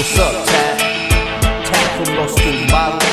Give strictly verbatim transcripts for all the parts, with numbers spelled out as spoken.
What's up, Tat? Tat from Los Tumbados.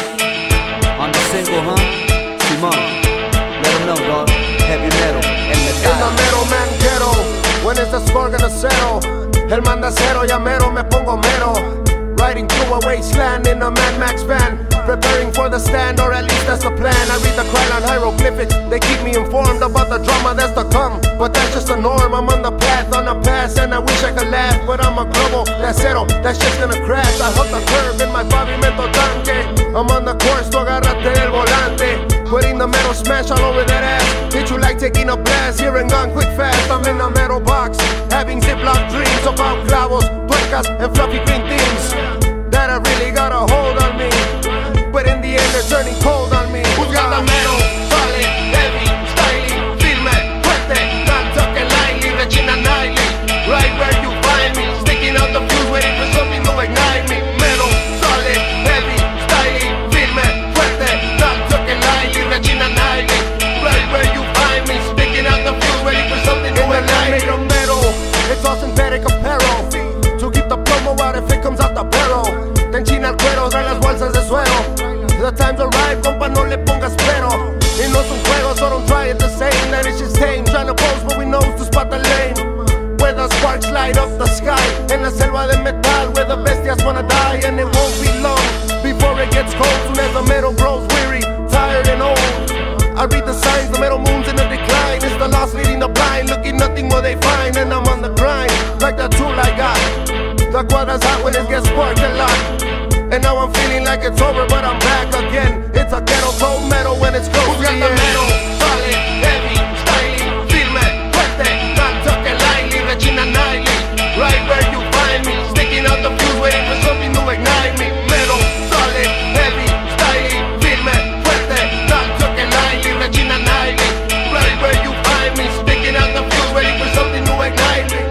On the single, huh? Simon, let them know, dog. Heavy metal, en In the middle, man, ghetto. When is the score gonna settle? El manda cero, ya mero, me pongo mero. Riding through a wasteland in a Mad Max van, preparing for the stand, or at least that's the plan. I read the Krylon hieroglyphics, they keep me informed about the drama that's to come. But that's just the norm, I'm on the path, on the pass, and I wish I could laugh. But I'm a globo, that's zero, that's just gonna crash. I hook the curve in my pavimento tanque. I'm on the course, so agárrate del volante. Putting the metal smash all over that ass. Hit you like taking a blast, here and gone quick fast. I'm in a metal box, having ziplock dreams about clavos, tuercas, and fluffy green things that I really got a hold on me. But in the end they're turning cold on me. Who's got the metal? Solid, heavy, styling, firme, fuerte, not talking lightly, Regina Nightly. Right where you find me, sticking out the fuse, waiting for something to ignite me. Metal, solid, heavy, styling, firme, fuerte, not talking lightly, Regina Nightly. Right where you find me, sticking out the fuse, waiting for something to ignite me. Made of metal, it's all synthetic apparel to keep the plomo out if it comes out the barrel. Te enchina el cuero, trae las bolsas de suero. The time's arrived, compa, no le pongas pero. Y no es un juego, so don't try it the same. That is just tame, trying to pose, but we know to spot the lane. Where the sparks light up the sky, en la selva de metal, where the bestias wanna die. And it won't be long before it gets cold, soon as the metal grows weary, tired and old. I read the signs, the metal moon's in a decline. It's the lost leading the blind, looking nothing more they find. And I'm on the grind, like the tool I got. The quadra's hot when it gets sparked a lot. And now I'm feeling like it's over, but I'm back again. It's a ghetto cold metal when it's close to the end. Metal, solid, heavy, styling, firme, fuerte, not talking lightly, Regina Nightly. Right where you find me, sticking out the fuse, waiting for something to ignite me. Metal, solid, heavy, styling, firme, fuerte, not talking lightly, Regina Nightly. Right where you find me, sticking out the fuse, waiting for something to ignite me.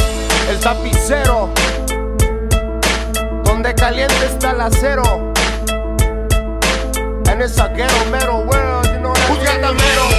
El tapicero, donde caliente está el acero. And it's a ghetto metal world, you know what I mean? Who's got the metal?